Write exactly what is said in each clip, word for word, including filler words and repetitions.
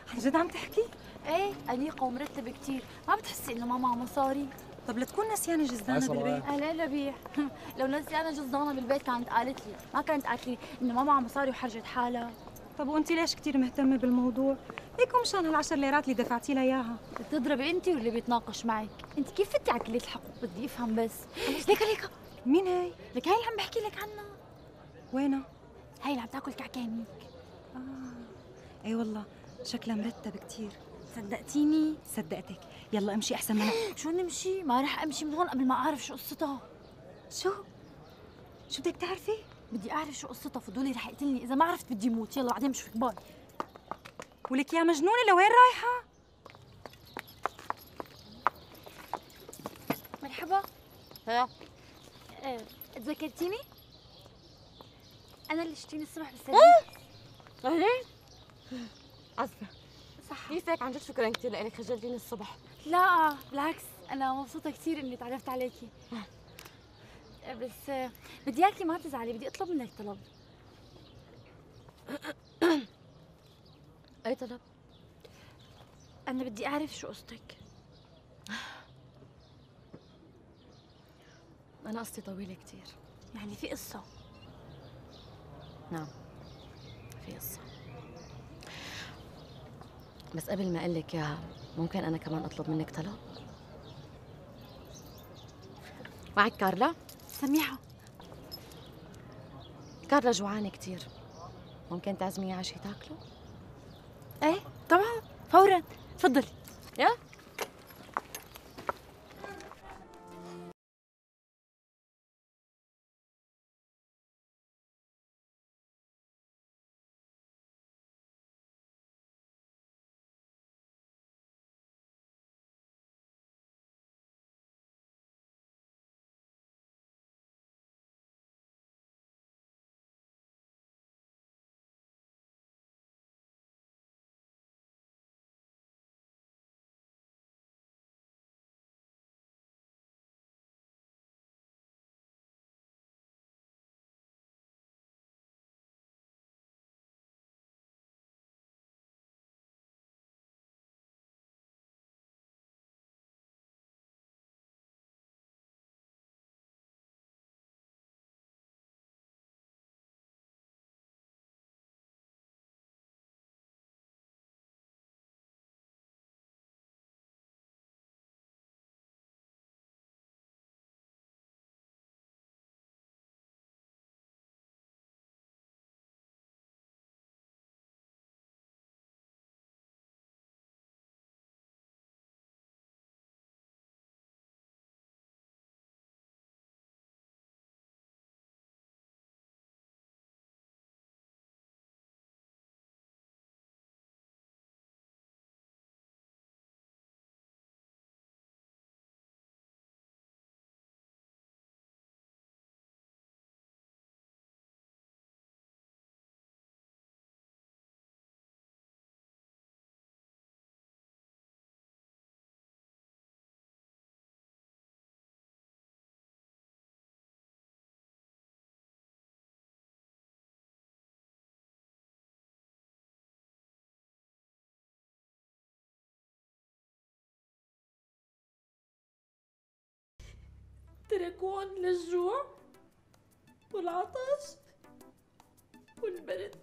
عن جد عم تحكي؟ ايه أنيقة ومرتبة كتير، ما بتحسي إنه ما معها مصاري؟ طب لتكون نسيانة جزدانة بالبيت؟ أهلا لبيح لو نسيانة جزدانة بالبيت كانت قالت لي، ما كانت قالت لي إنه ما معها مصاري وحرجت حالها. طب وانت ليش كثير مهتمة بالموضوع؟ هيك مشان هالعشر ليرات اللي دفعتي لها اياها. بتضربي أنت واللي بيتناقش معك، أنت كيف فتي على كلية الحقوق؟ بدي أفهم بس. ليك ليك مين هي؟ لك هاي اللي عم بحكي لك عنها. وينها؟ هاي اللي عم تاكل كعكانيك. آه اي والله شكلها مرتب كثير. صدقتيني؟ صدقتك. يلا امشي احسن ما شو نمشي؟ ما رح امشي من هون قبل ما اعرف شو قصتها. شو؟ شو بدك تعرفي؟ بدي اعرف شو قصتها، فضولي رح يقتلني، اذا ما عرفت بدي موت. يلا بعدين بشوفك، باي. ولك يا مجنونة لوين رايحة؟ مرحبا. ها أه، تذكرتيني؟ انا اللي شتيني الصبح بالسرير. اهلين. عزفة صح. كيفك؟ عن جد شكرا كثير لك، خجلتيني الصبح. لا بالعكس، انا مبسوطه كثير اني تعرفت عليكي. أه، بس أه، بدي اياكي ما تزعلي، بدي اطلب منك طلب. اي طلب؟ انا بدي اعرف شو قصتك. انا قصتي طويله كثير. يعني في قصه؟ نعم في قصه، بس قبل ما اقول لك اياها ممكن انا كمان اطلب منك طلب؟ معك كارلا؟ سميحه. كارلا جوعانه كثير، ممكن تعزميها على شي تاكله؟ ايه طبعا فورا، تفضلي. يا تركون للجوع والعطش والبرد.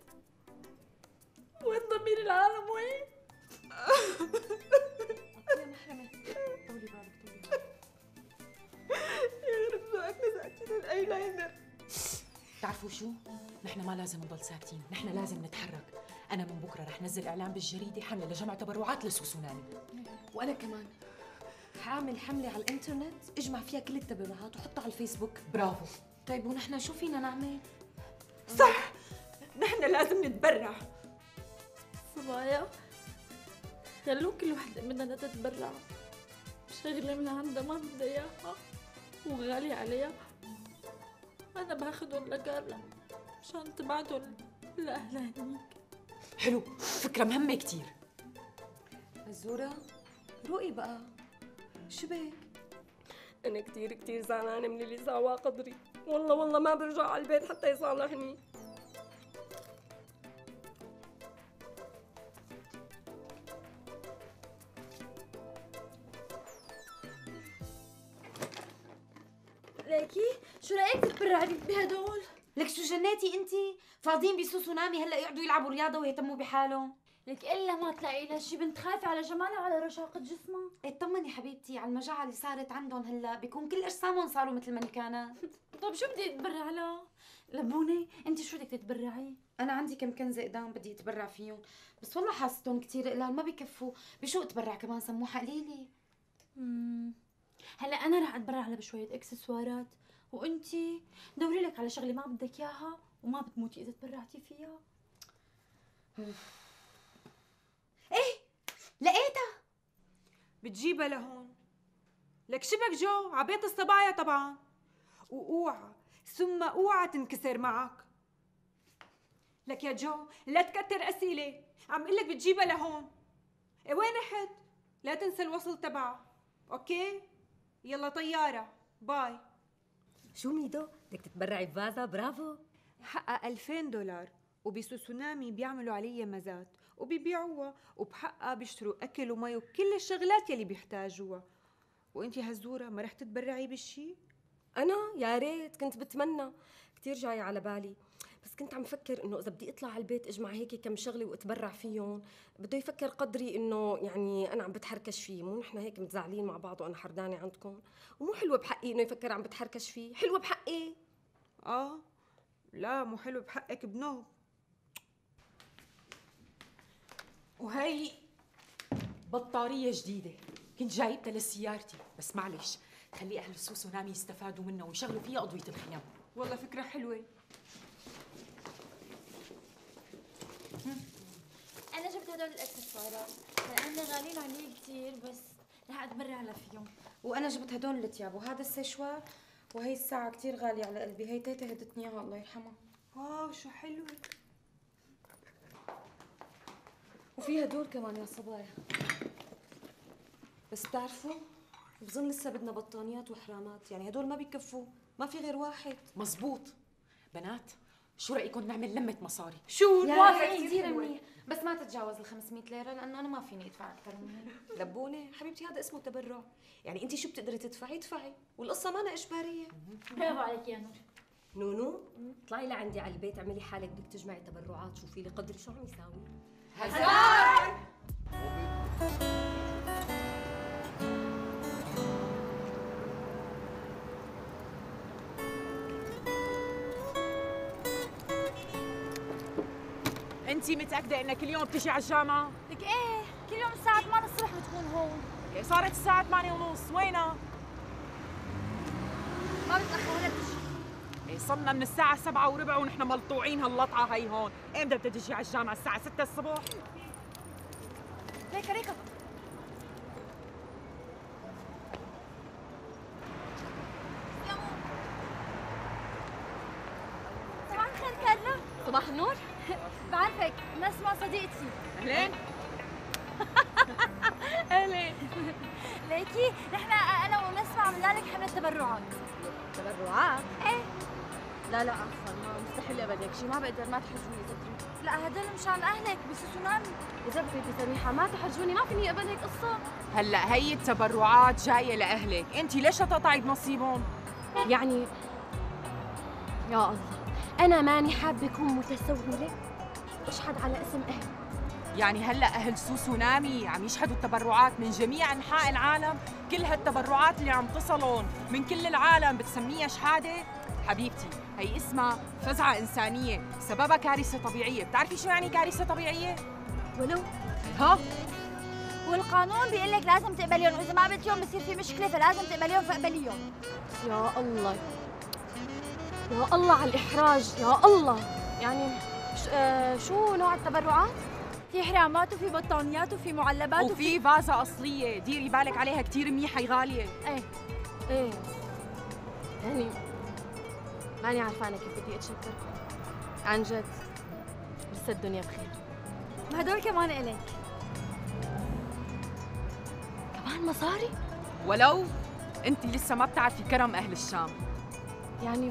وين ضمير العالم؟ وين؟ يا محرمة طولي بالك طولي بالك. يا رب ذوقك لزقتي للايلاينر. بتعرفوا شو؟ نحن ما لازم نضل ساكتين، نحن لازم نتحرك. أنا من بكرة رح نزل إعلان بالجريدة حملة لجمع تبرعات لسوسوناني. وانا كمان حاعمل حمله على الانترنت اجمع فيها كل التبرعات وحطها على الفيسبوك. برافو. طيب ونحن شو فينا نعمل؟ صح، نحن لازم نتبرع. صبايا خلوا كل وحدة مننا تتبرع بشغلة من عندها ما بدها اياها وغالي عليها. أنا باخدهم لكارلا مشان تبعتهم لأهلها هنيك. حلو، فكرة مهمة كتير. مزورة روقي بقى، شو بك؟ أنا كتير كتير زعلانة من اللي سواه قدري، والله والله ما برجع على البيت حتى يصالحني. ليكي شو رايك تتبرعي بهدول؟ لك شو جنيتي انتي؟ فاضيين بسوسونامي هلا يقعدوا يلعبوا رياضه ويهتموا بحالهم؟ لك الا ما تلاقي لها شي، بنت خايفه على جمالها وعلى رشاقه جسمها. اطمني حبيبتي على المجاعه اللي صارت عندهم هلا، بيكون كل اجسامهم صاروا مثل ما كانت. طب شو بدي اتبرع لها؟ لبوني انت شو بدك تتبرعي؟ انا عندي كم كنزه قدام بدي اتبرع فيهم، بس والله حاستهم كثير قلال ما بكفوا، بشو اتبرع كمان سموحه قليله. امم هلا انا رح اتبرع لها بشويه اكسسوارات، وانتي دوري لك على شغله ما بدك اياها وما بتموتي اذا تبرعتي فيها. ايه لقيتها. بتجيبها لهون. لك شبك جو عبيط الصبايا طبعا، واوعى ثم اوعى تنكسر معك. لك يا جو لا تكتر اسئله، عم قلك بتجيبها لهون. إيه وين رحت؟ لا تنسى الوصل تبعها، اوكي؟ يلا طياره، باي. شو ميدو؟ بدك تتبرعي بفازا؟ برافو. حقها ألفين دولار، وبسوسونامي بيعملوا عليها مزات وبيبيعوها، وبحقها بيشتروا اكل ومي وكل الشغلات يلي بيحتاجوها. وانتي هزوره ما رح تتبرعي بالشي؟ انا يا ريت كنت بتمنى، كثير جاي على بالي، بس كنت عم فكر انه اذا بدي اطلع على البيت اجمع هيك كم شغله واتبرع فيهم، بده يفكر قدري انه يعني انا عم بتحركش فيه، مو نحن هيك متزعلين مع بعض وانا حردانه عندكم، ومو حلوه بحقي انه يفكر عم بتحركش فيه، حلوه بحقي. اه لا مو حلو بحقك بنوب. وهي بطارية جديدة كنت جايبتها لسيارتي، بس معلش خلي أهل السوسونامي يستفادوا منها ويشغلوا فيها أضوية الخيام. والله فكرة حلوة. انا جبت هدول الاكسسوارات لان غاليين علي كثير، بس رح اتبرع لها فيهم. وانا جبت هدول الثياب وهذا السشوار، وهي الساعه كثير غاليه على قلبي، هي تيتا هدتني اياها الله يرحمها. واو شو حلوة. وفي هدول كمان يا صبايا، بس بتعرفوا بظن لسه بدنا بطانيات وحرامات، يعني هدول ما بيكفوا، ما في غير واحد. مزبوط. بنات شو رأيكم نعمل لمة مصاري؟ شو موافقة كثير منيح، بس ما تتجاوز ال خمسمية ليرة لأنه أنا ما فيني أدفع أكثر من هيك. لبونة حبيبتي هذا اسمه تبرع، يعني انت شو بتقدري تدفعي ادفعي، والقصة مانا إجبارية. برافو عليك يا نور. نونو اطلعي لعندي على البيت، اعملي حالك بدك تجمعي تبرعات، شوفي لي قدري شو عم يساوي. هزار. انتي متأكدة انك كل يوم بتجي على الجامعة؟ لك ايه كل يوم الساعة ثمانية الصبح بتكون هون. إيه صارت الساعة ثمانية ونص، وينها؟ ما بتأخر ولا بتجي. إيه صرنا من الساعة سبعة وربع ونحن ملطوعين هاللطعة هي هون، امتى بدها تجي على الجامعة؟ الساعة ستة الصبح؟ ريكا ريكا صباح الخير كارلا. صباح النور. بعرفك نسمة صديقتي. اهلين. اهلين. ليكي نحن انا ونسمة عملنا لك حملة تبرعات. تبرعات؟ ايه. لا لا عفوا، ما مستحيل ابدا شيء، ما بقدر، ما تحرجوني اذا بدك. لا هدول مشان اهلك بسوسونامي. اذا بدك سميحه ما تحرجوني، ما فيني اقبل هيك قصه. هلا هي التبرعات جاية لأهلك، انتي ليش تقطعي بنصيبهم؟ يعني يا الله انا ماني حابه اكون متسوله اشحد على اسم اهلي. يعني هلا اهل سوسونامي عم يشحدوا التبرعات من جميع انحاء العالم، كل هالتبرعات اللي عم تصلهم من كل العالم بتسميها شحاده؟ حبيبتي هي اسمها فزعه انسانيه سببها كارثه طبيعيه، بتعرفي شو يعني كارثه طبيعيه؟ ولو ها؟ والقانون بيقول لك لازم تقبليهم، واذا ما قبلتيهم بصير في مشكله، فلازم تقبليهم فاقبليهم. يا الله يا الله على الاحراج، يا الله. يعني ش... آه شو نوع التبرعات؟ في حرامات وفي بطانيات وفي معلبات وفي فازه اصليه، ديري بالك عليها كثير منيحه، هي غاليه. ايه ايه يعني ماني عرفانه كيف بدي اتشكركم عن جد، لسه الدنيا بخير. وهدول كمان الك. كمان مصاري؟ ولو انت لسه ما بتعرفي كرم اهل الشام. يعني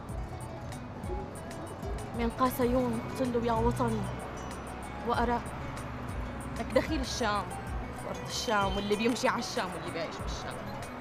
من قاسيون قلت له يا وطني وأرى لك دخيل الشام وأرض الشام واللي بيمشي على الشام واللي بيعيش بالشام.